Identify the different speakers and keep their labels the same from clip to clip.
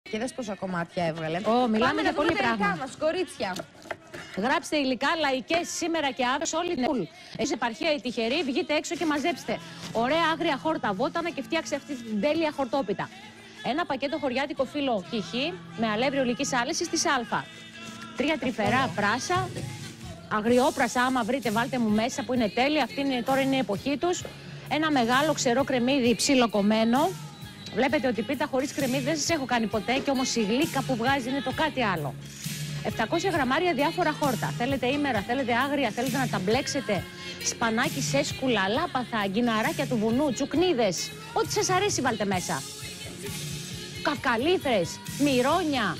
Speaker 1: Και δες πόσα κομμάτια έβγαλε.
Speaker 2: Μιλάμε για πολύ πράγμα.
Speaker 1: Μας, κορίτσια.
Speaker 2: Γράψτε υλικά, λαϊκές σήμερα και αύριο σε όλη την Ελλάδα. Έχεις επαρχία ή τυχερή, βγείτε έξω και μαζέψτε. Ωραία άγρια χόρτα βότανα και φτιάξτε αυτή την τέλεια χορτόπιτα. Ένα πακέτο χωριάτικο φύλλο κυχή με αλεύρι ολικής άλυσης της Α. 3 τρυφερά πράσα. Αγριόπρασα, άμα βρείτε, βάλτε μου μέσα που είναι τέλεια. Αυτή είναι, τώρα είναι η εποχή τους. Ένα μεγάλο ξερό κρεμμύδι ψιλοκομμένο. Βλέπετε ότι πίτα χωρίς κρεμμύδι δεν σας έχω κάνει ποτέ και όμως η γλύκα που βγάζει είναι το κάτι άλλο. 700 γραμμάρια διάφορα χόρτα. Θέλετε ήμερα, θέλετε άγρια, θέλετε να τα μπλέξετε. Σπανάκι, σέσκουλα, λάπαθα, γκιναράκια του βουνού, τσουκνίδες. Ό,τι σας αρέσει βάλτε μέσα. Καυκαλίθρες, μυρόνια,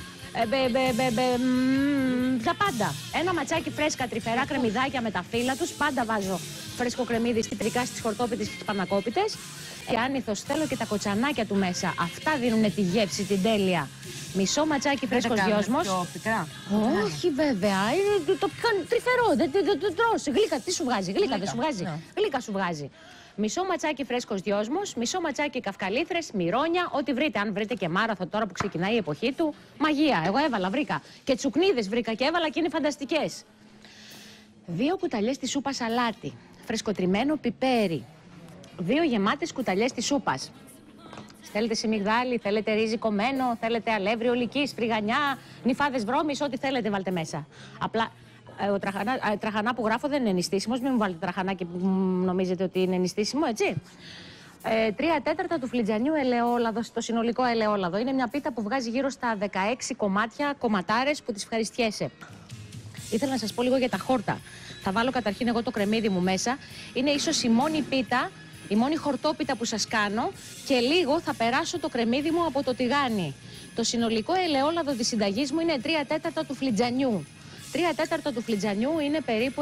Speaker 2: τα πάντα. Ένα ματσάκι φρέσκα τρυφερά κρεμμυδάκια με τα φύλλα τους. Πάντα βάζω φρέσκο κρεμμύδι ειδικά στις χορτόπιτες και τις πανακόπιτες. Και άνηθος θέλω και τα κοτσανάκια του μέσα. Αυτά δίνουν τη γεύση, την τέλεια. Μισό ματσάκι φρέσκος δυόσμος. Όχι βέβαια, είναι το πιο τρυφερό, δεν το τρως. Γλύκα, τι σου βγάζει, γλύκα δεν σου βγάζει. Γλύκα σου βγάζει. Μισό ματσάκι φρέσκος δυόσμος, μισό ματσάκι καυκαλίθρες, μυρόνια, ό,τι βρείτε. Αν βρείτε και μάραθο τώρα που ξεκινάει η εποχή του, μαγεία. Εγώ έβαλα, βρήκα. Και τσουκνίδες βρήκα και έβαλα και είναι φανταστικές. 2 κουταλιές της σούπας αλάτι, φρεσκοτριμμένο πιπέρι. 2 γεμάτες κουταλιές της σούπας. Θέλετε σιμιγδάλι, θέλετε ρύζι κομμένο, θέλετε αλεύρι ολικής, φρυγανιά, νυφάδες βρώμης, ό,τι θέλετε βάλτε μέσα. Απλά τραχανά που γράφω δεν είναι νηστίσιμος, μην μου βάλετε τραχανάκι που νομίζετε ότι είναι νηστίσιμο, έτσι. 3 τέταρτα του φλιτζανιού ελαιόλαδο, το συνολικό ελαιόλαδο. Είναι μια πίτα που βγάζει γύρω στα 16 κομμάτια, κομματάρες που τις ευχαριστιέσαι. Ήθελα να σας πω λίγο για τα χόρτα. Θα βάλω καταρχήν εγώ το κρεμμύδι μου μέσα. Είναι ίσως η μόνη πίτα, η μόνη χορτόπιτα που σας κάνω και λίγο θα περάσω το κρεμμύδι μου από το τηγάνι. Το συνολικό ελαιόλαδο της συνταγής μου είναι 3 τέταρτα του φλιτζανιού. 3 τέταρτα του φλιτζανιού είναι περίπου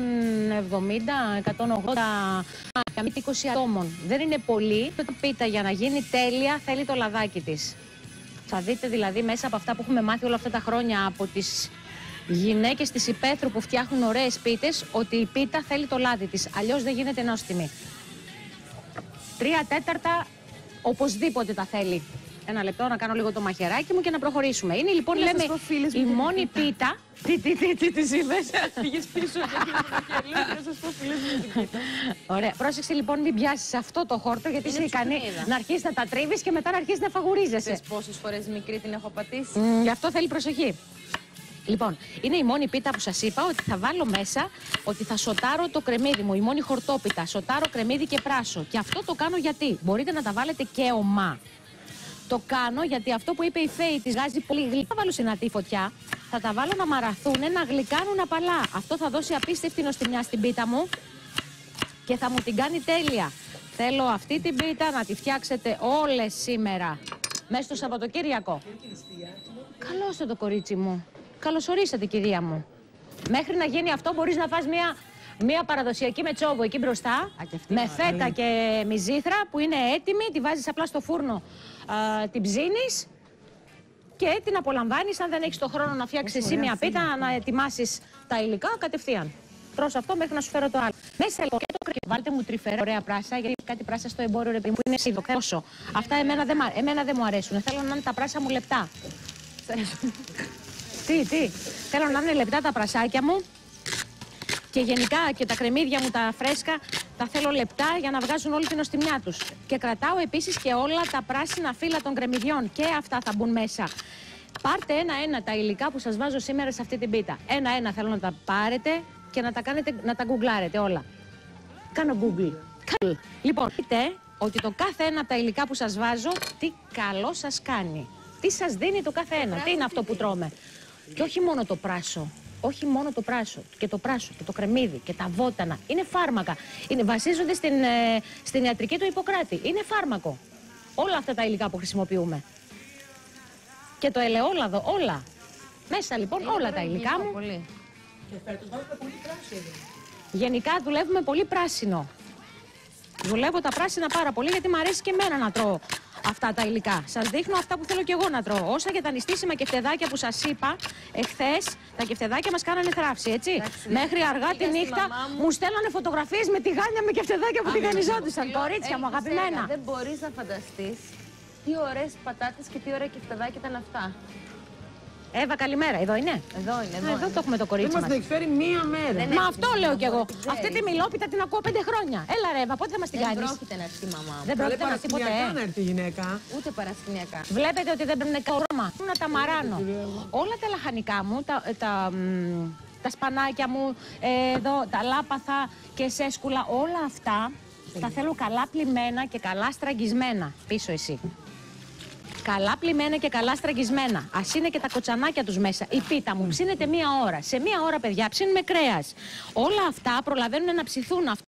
Speaker 2: 170-180 για 20 ατόμων. Δεν είναι πολύ. Το πίτα για να γίνει τέλεια θέλει το λαδάκι της. Θα δείτε δηλαδή μέσα από αυτά που έχουμε μάθει όλα αυτά τα χρόνια από τις γυναίκες της υπαίθρου που φτιάχνουν ωραίες πίτες ότι η πίτα θέλει το λάδι της. Αλλιώς δεν γίνεται νόστιμη. 3 τέταρτα οπωσδήποτε τα θέλει. Ένα λεπτό να κάνω λίγο το μαχαιράκι μου και να προχωρήσουμε. Είναι λοιπόν, λέμε, η μόνη πίτα. Τι είπες?
Speaker 1: Πήγες πίσω και να σας πω φίλες μου.
Speaker 2: Ωραία. Πρόσεξε λοιπόν, μην πιάσεις αυτό το χόρτο γιατί είσαι ικανή να αρχίσεις να τα τρίβεις και μετά να αρχίσεις να φαγουρίζεσαι.
Speaker 1: Ξέρεις πόσες φορές μικρή την έχω πατήσει?
Speaker 2: Γι' αυτό θέλει προσοχή. Λοιπόν, είναι η μόνη πίτα που σας είπα ότι θα βάλω μέσα, ότι θα σοτάρω το κρεμμύδι μου, η μόνη χορτόπιτα. Σοτάρω κρεμμύδι και πράσο. Και αυτό το κάνω γιατί μπορείτε να τα βάλετε και ομά. Το κάνω γιατί αυτό που είπε η Φέη της βγάζει πολύ γλυκά. Θα βάλω συνατή φωτιά, θα τα βάλω να μαραθούν, να γλυκάνουν απαλά. Αυτό θα δώσει απίστευτη νοστιμιά στην πίτα μου και θα μου την κάνει τέλεια. Θέλω αυτή την πίτα να τη φτιάξετε όλες σήμερα, μέσα στο Σαββατοκύριακο. Καλώς το κορίτσι μου. Καλώς ορίσατε, κυρία μου. Μέχρι να γίνει αυτό μπορείς να φας μία παραδοσιακή με τσόβο εκεί μπροστά, με φέτα και μυζήθρα που είναι έτοιμη, τη βάζεις απλά στο φούρνο, την ψήνεις και την απολαμβάνεις. Αν δεν έχεις το χρόνο να φτιάξεις εσύ μια πίτα, να ετοιμάσεις τα υλικά κατευθείαν. Τρως αυτό μέχρι να σου φέρω το άλλο. Μέσα λοιπόν και το κρεμμύδι. Βάλτε μου τρυφερά ωραία πράσα, γιατί κάτι πράσα στο εμπόριο που είναι σίδο. Αυτά εμένα δεν μου αρέσουν. Θέλω να είναι τα πράσα μου λεπτά. Τι. Θέλω να είναι λεπτά τα πρασάκια μου. Και γενικά και τα κρεμμύδια μου τα φρέσκα τα θέλω λεπτά για να βγάζουν όλη την νοστιμιά τους. Και κρατάω επίσης και όλα τα πράσινα φύλλα των κρεμμυδιών. Και αυτά θα μπουν μέσα. Πάρτε ένα-ένα τα υλικά που σας βάζω σήμερα σε αυτή την πίτα. Ένα-ένα θέλω να τα πάρετε και να τα κάνετε, να τα γκουγκλάρετε όλα. Κάνω Google. Λοιπόν, δείτε ότι το κάθε ένα από τα υλικά που σας βάζω, τι καλό σας κάνει. Τι σας δίνει το κάθε ένα. Τι είναι αυτό που τρώμε. Και όχι μόνο το πράσο. Όχι μόνο το πράσο. Και το πράσο και το κρεμμύδι και τα βότανα. Είναι φάρμακα. Βασίζονται στην ιατρική του Ιπποκράτη. Είναι φάρμακο. Όλα αυτά τα υλικά που χρησιμοποιούμε. Και το ελαιόλαδο, όλα. Μέσα λοιπόν όλα τα υλικά μου.
Speaker 1: Πολύ.
Speaker 3: Και φέτος βάλετε πολύ πράσινο.
Speaker 2: Γενικά δουλεύουμε πολύ πράσινο. Δουλεύω τα πράσινα πάρα πολύ γιατί μου αρέσει και εμένα να τρώω αυτά τα υλικά. Σας δείχνω αυτά που θέλω και εγώ να τρώω. Όσα για τα νηστίσιμα κεφτεδάκια που σας είπα εχθές, τα κεφτεδάκια μας κάνανε θράψη, έτσι. Μέχρι αργά τη νύχτα μου στέλνανε φωτογραφίες με τηγάνια με κεφτεδάκια που τηγανιζόντουσαν. Κορίτσια μου, αγαπημένα.
Speaker 1: Δεν μπορείς να φανταστείς
Speaker 4: Τι ωραίες πατάτες και τι ωραία κεφτεδάκια ήταν αυτά.
Speaker 2: Εύα, καλημέρα. Εδώ είναι.
Speaker 4: Εδώ είναι,
Speaker 2: Εδώ το έχουμε το
Speaker 3: Δεν
Speaker 2: κορίτσι
Speaker 3: μας
Speaker 2: μας.
Speaker 3: την έχει φέρει μία μέρα.
Speaker 2: Μα αυτό λέω κι εγώ.
Speaker 4: ξέρει.
Speaker 2: Αυτή τη μιλόπιτα την ακούω 5 χρόνια. Έλα ρε Εύα, πότε θα μας την
Speaker 4: Δεν
Speaker 2: κάνεις?
Speaker 4: πρόκειται να έρθει η μαμά μου.
Speaker 2: Δεν πρόκειται να έρθει ποτέ.
Speaker 3: Παρασκηνιακά να έρθει η γυναίκα.
Speaker 4: Ούτε παρασκηνιακά.
Speaker 2: Βλέπετε ότι δεν πρέπει να κάνω Ρώμα. Να τα μαράνω. Όλα τα λαχανικά μου, τα σπανάκια μου, εδώ, τα λάπαθα και σέσκουλα, όλα αυτά τα θέλω καλά πλημμένα και καλά στραγγισμένα. Πίσω εσύ. Καλά πλημμένα και καλά στραγγισμένα. Ας είναι και τα κοτσανάκια τους μέσα. Η πίτα μου ψήνεται 1 ώρα. Σε 1 ώρα, παιδιά, ψήνουμε κρέας. Όλα αυτά προλαβαίνουν να ψηθούν.